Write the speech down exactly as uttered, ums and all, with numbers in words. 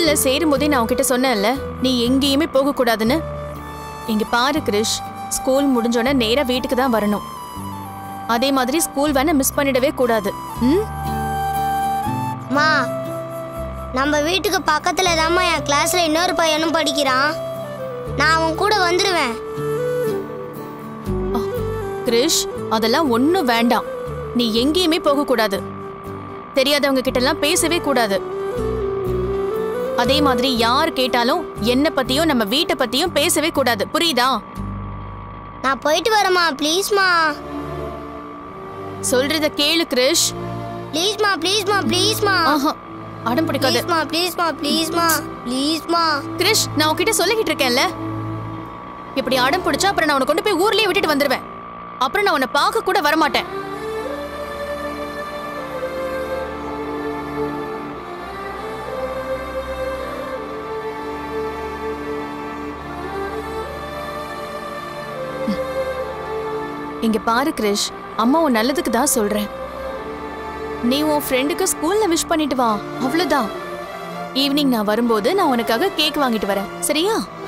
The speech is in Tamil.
ஸ்கூல்ல சேரும்போதே நான் உன்கிட்ட சொன்னேன்ல, நீ எங்கேயுமே போக கூடாதுன்னு. இங்க பாரு கிரிஷ், ஸ்கூல் முடிஞ்சோடனே நேரா வீட்டுக்கு தான் வரணும். அதே மாதிரி ஸ்கூல் வேணா மிஸ் பண்ணிடவே கூடாது. ம்? மா, நம்ம வீட்டுக்கு பக்கத்துல தாம்மா என் கிளாஸ்ல இன்னொரு பையனும் படிக்கிறான். நான் அவன் கூட வந்துடுவேன். கிரிஷ், அதெல்லாம் ஒன்னும் வேண்டாம். நீ எங்கேயுமே போக கூடாது. தெரியாதவங்க கிட்ட எல்லாம் பேசவே கூடாது. அதே மாதிரி யார் கேட்டாலும் என்ன பத்தியும் நம்ம வீட்டை பத்தியும் பேசவே கூடாது. புரியுதா? நான் போயிட்டு வரேம்மா, ப்ளீஸ்மா. சொல்றத கேளு கிரிஷ். ப்ளீஸ்மா ப்ளீஸ்மா ப்ளீஸ்மா. ஆஹா, அடம் பிடிக்காத. ப்ளீஸ்மா ப்ளீஸ்மா ப்ளீஸ்மா ப்ளீஸ்மா. கிரிஷ், நான் உன்கிட்ட சொல்லிக்கிட்டு இருக்கேன்ல, இப்படி அடம் பிடிச்சா அப்புறம் நான் உன்னை கொண்டு போய் ஊர்லயே விட்டுட்டு வந்துருவேன். அப்புறம் நான் உன்னை பார்க்க கூட வரமாட்டேன். இங்க பாரு கிரிஷ், அம்மா உன் நல்லதுக்கு தான் சொல்றேன். நீ உன் ஃப்ரெண்டுக்கு ஸ்கூல்ல விஷ் பண்ணிட்டு வா, அவ்வளவுதான். ஈவினிங் நான் வரும்போது நான் உனக்காக கேக் வாங்கிட்டு வரேன், சரியா?